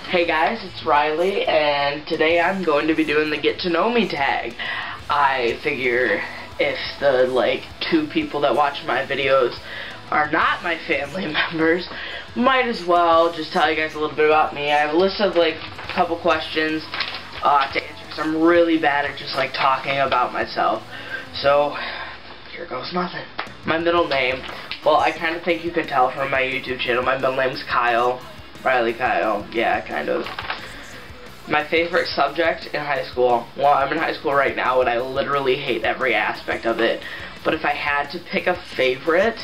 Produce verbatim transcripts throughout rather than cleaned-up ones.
Hey guys, it's Riley, and today I'm going to be doing the Get to Know Me tag. I figure if the, like, two people that watch my videos are not my family members, might as well just tell you guys a little bit about me. I have a list of, like, a couple questions uh, to answer, because I'm really bad at just, like, talking about myself. So, here goes nothing. My middle name, well, I kind of think you can tell from my YouTube channel, my middle name's Kyle. Riley Kyle, yeah, kind of. My favorite subject in high school, well, I'm in high school right now and I literally hate every aspect of it, but if I had to pick a favorite,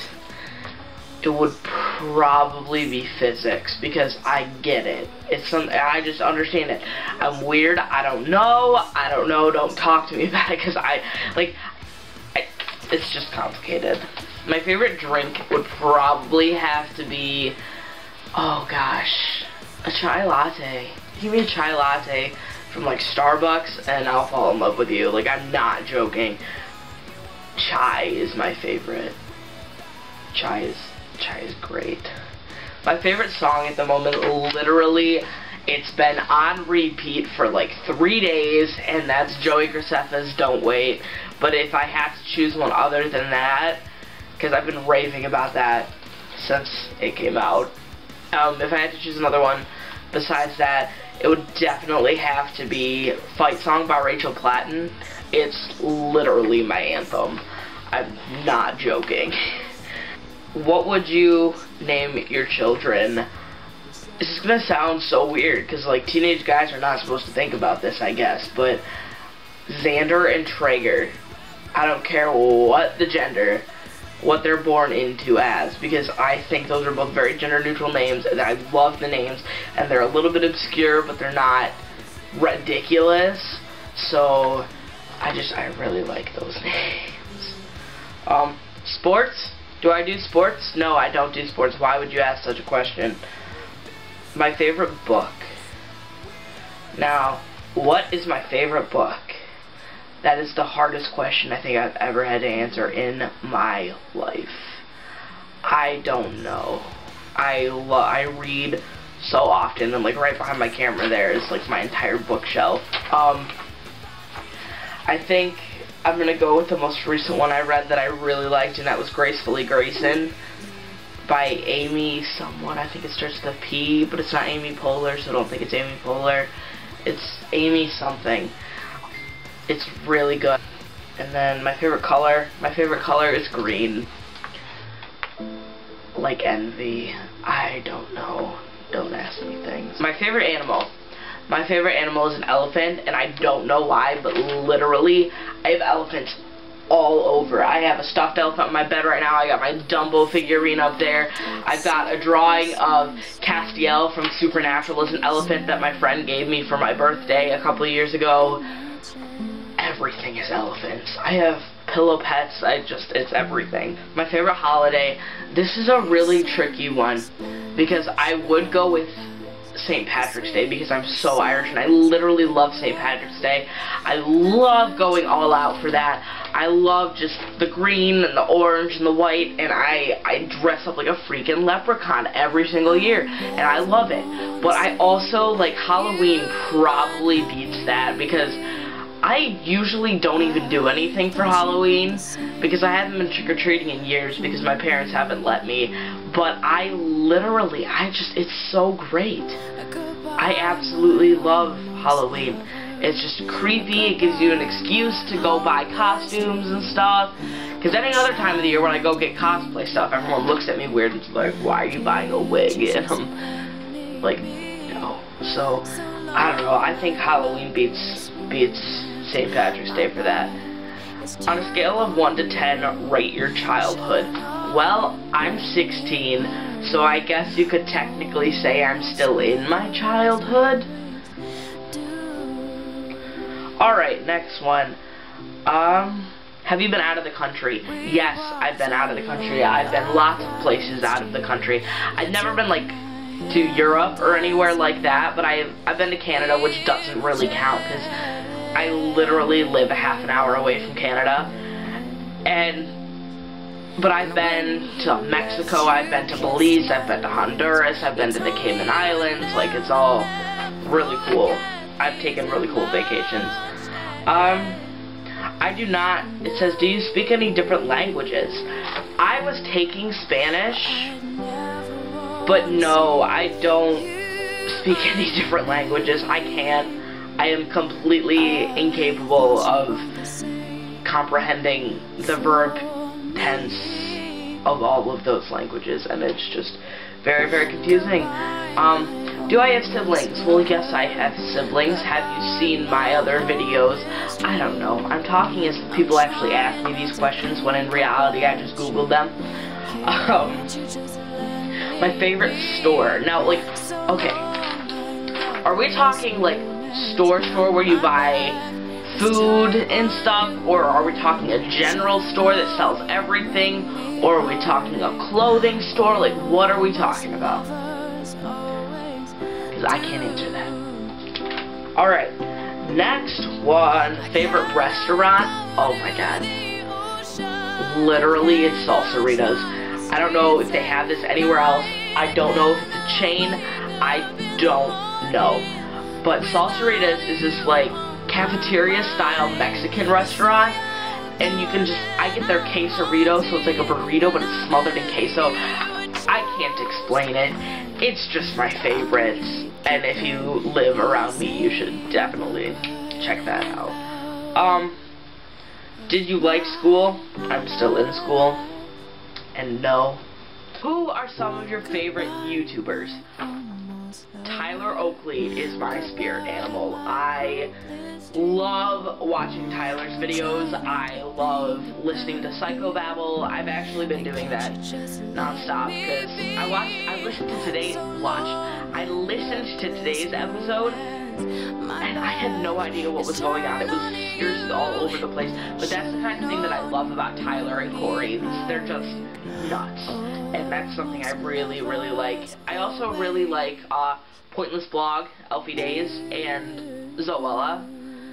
it would probably be physics, because I get it. It's some, I just understand it. I'm weird, I don't know, I don't know, don't talk to me about it, because I, like, I, it's just complicated. My favorite drink would probably have to be, oh gosh, a chai latte. Give me a chai latte from like Starbucks and I'll fall in love with you. Like, I'm not joking. Chai is my favorite. Chai is, chai is great. My favorite song at the moment, literally, it's been on repeat for like three days, and that's Joey Graceffa's Don't Wait. But if I had to choose one other than that, because I've been raving about that since it came out, Um, if I had to choose another one besides that, it would definitely have to be Fight Song by Rachel Platten. It's literally my anthem. I'm not joking. What would you name your children? This is gonna sound so weird, because like teenage guys are not supposed to think about this, I guess, but Xander and Traeger. I don't care what the gender, what they're born into as, because I think those are both very gender neutral names, and I love the names, and they're a little bit obscure, but they're not ridiculous, so I just, I really like those names. Um, sports? Do I do sports? No, I don't do sports. Why would you ask such a question? My favorite book. Now, what is my favorite book? That is the hardest question I think I've ever had to answer in my life. I don't know. I lo I read so often, and like right behind my camera there is like my entire bookshelf. Um, I think I'm gonna go with the most recent one I read that I really liked, and that was Gracefully Grayson by Amy someone. I think it starts with a P, but it's not Amy Poehler, so I don't think it's Amy Poehler. It's Amy something. It's really good. And then my favorite color, my favorite color is green. Like envy. I don't know. Don't ask me things. My favorite animal. My favorite animal is an elephant, and I don't know why, but literally, I have elephants all over. I have a stuffed elephant in my bed right now. I got my Dumbo figurine up there. I've got a drawing of Castiel from Supernatural as an elephant that my friend gave me for my birthday a couple of years ago. Everything is elephants. I have pillow pets. I just, it's everything. My favorite holiday, this is a really tricky one, because I would go with Saint Patrick's Day, because I'm so Irish and I literally love Saint Patrick's Day. I love going all out for that. I love just the green and the orange and the white, and I, I dress up like a freaking leprechaun every single year, and I love it. But I also, like, Halloween probably beats that, because I usually don't even do anything for Halloween, because I haven't been trick-or-treating in years because my parents haven't let me, but I literally, I just, it's so great. I absolutely love Halloween. It's just creepy, it gives you an excuse to go buy costumes and stuff, because any other time of the year when I go get cosplay stuff, everyone looks at me weird and is like, why are you buying a wig? And I'm like, no. So, I don't know, I think Halloween beats, beats Saint Patrick's Day for that. On a scale of one to ten, rate your childhood. Well, I'm sixteen, so I guess you could technically say I'm still in my childhood. Alright, next one. Um, have you been out of the country? Yes, I've been out of the country. I've been lots of places out of the country. I've never been, like, to Europe or anywhere like that, but I've, I've been to Canada, which doesn't really count, because I literally live a half an hour away from Canada, and, but I've been to Mexico, I've been to Belize, I've been to Honduras, I've been to the Cayman Islands, like, it's all, really cool. I've taken really cool vacations. Um, I do not, it says, do you speak any different languages? I was taking Spanish, but no, I don't speak any different languages. I can't. I am completely incapable of comprehending the verb tense of all of those languages, and it's just very, very confusing. Um, do I have siblings? Well, yes, I have siblings. Have you seen my other videos? I don't know. I'm talking as if people actually ask me these questions, when in reality I just Googled them. Um, my favorite store. Now, like, okay, are we talking, like, store store where you buy food and stuff, or are we talking a general store that sells everything, or are we talking a clothing store? Like, what are we talking about? Because I can't answer that. Alright, next one, favorite restaurant. Oh my god. Literally, it's Salsaritas. I don't know if they have this anywhere else. I don't know if it's a chain. I don't know. But Salsaritas is this, like, cafeteria-style Mexican restaurant, and you can just, I get their quesarito, so it's like a burrito, but it's smothered in queso. I can't explain it. It's just my favorite, and if you live around me, you should definitely check that out. Um, did you like school? I'm still in school, and no. Who are some of your favorite YouTubers? Tyler Oakley is my spirit animal. I love watching Tyler's videos. I love listening to Psychobabble. I've actually been doing that nonstop because I watched, I listened to today's, watched, I listened to today's episode and I had no idea what was going on. It was just all over the place. But that's the kind of thing that I love about Tyler and Corey. They're just nuts. And that's something I really, really like. I also really like uh, Pointless Blog, Elfie Days, and Zoella.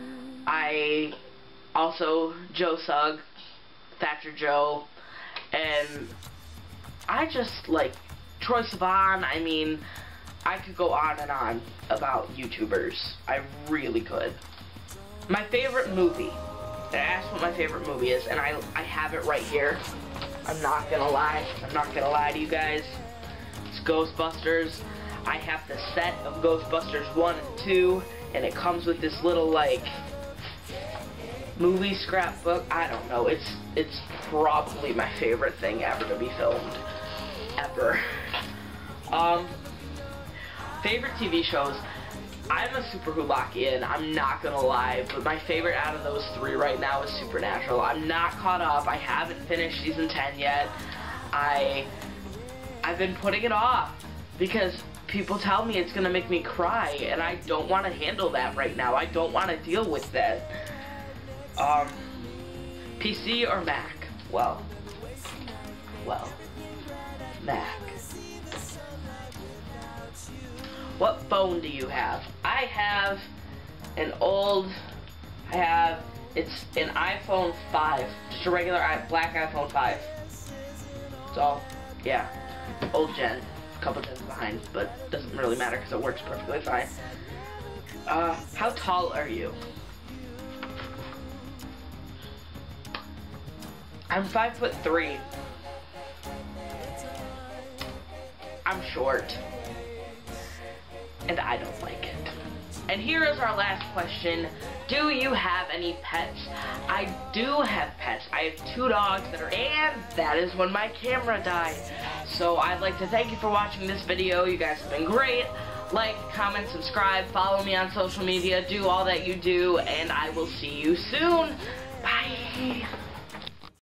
I also Joe Sugg, Thatcher Joe, and I just like Troye Sivan. I mean, I could go on and on about YouTubers. I really could. My favorite movie. I asked what my favorite movie is, and I I have it right here. I'm not gonna lie. I'm not gonna lie to you guys. It's Ghostbusters. I have the set of Ghostbusters one and two, and it comes with this little, like, movie scrapbook. I don't know. It's it's probably my favorite thing ever to be filmed. Ever. Um, favorite T V shows. I'm a Super Hulakian, I'm not gonna lie, but my favorite out of those three right now is Supernatural. I'm not caught up. I haven't finished season ten yet. I, I've been putting it off because people tell me it's gonna make me cry, and I don't want to handle that right now. I don't want to deal with that. Um, P C or Mac? Well, well, Mac. What phone do you have? I have an old, I have, it's an iPhone five. Just a regular black iPhone five. So, yeah, old gen. A couple gens behind, but doesn't really matter because it works perfectly fine. Uh, how tall are you? I'm five foot three. I'm short. And I don't like it. And here is our last question. Do you have any pets? I do have pets. I have two dogs that are, and that is when my camera died. So I'd like to thank you for watching this video. You guys have been great. Like, comment, subscribe, follow me on social media, do all that you do, and I will see you soon. Bye.